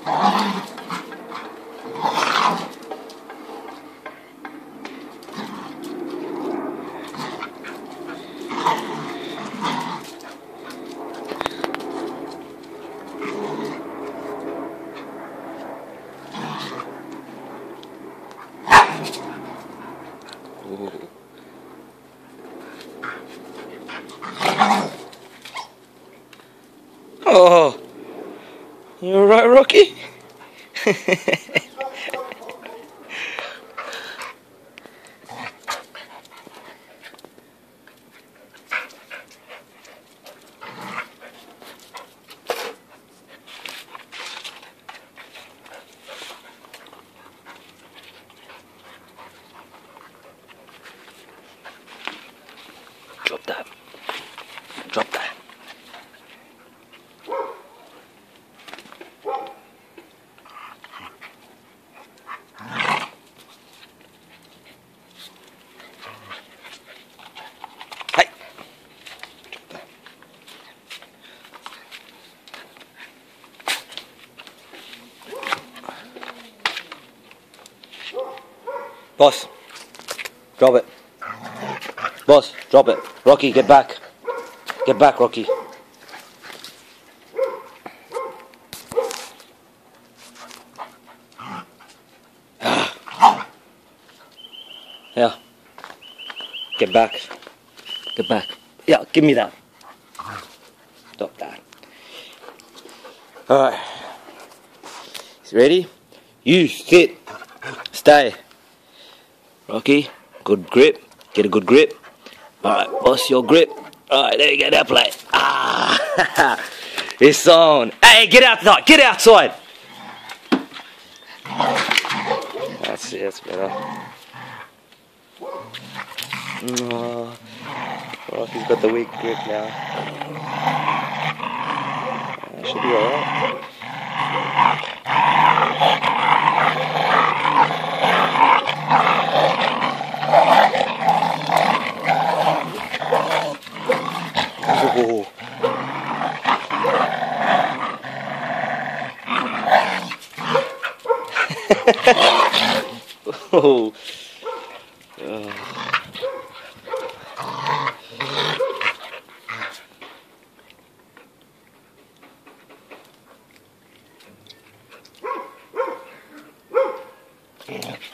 Oh, you alright, Rocky? Drop that. Drop that. Hey. Drop that. Boss, drop it. Boss, drop it. Rocky, get back. Get back, Rocky. Yeah. Get back. Get back. Yeah, give me that. Stop that. Alright. Ready? You sit. Stay. Rocky, good grip. Get a good grip. Alright, boss, your grip. Alright, there you go, that play. Ah, it's on. Hey, get outside, get outside. That's it, that's better. Oh, Rocky's got the weak grip now. That should be alright. Oh. Oh.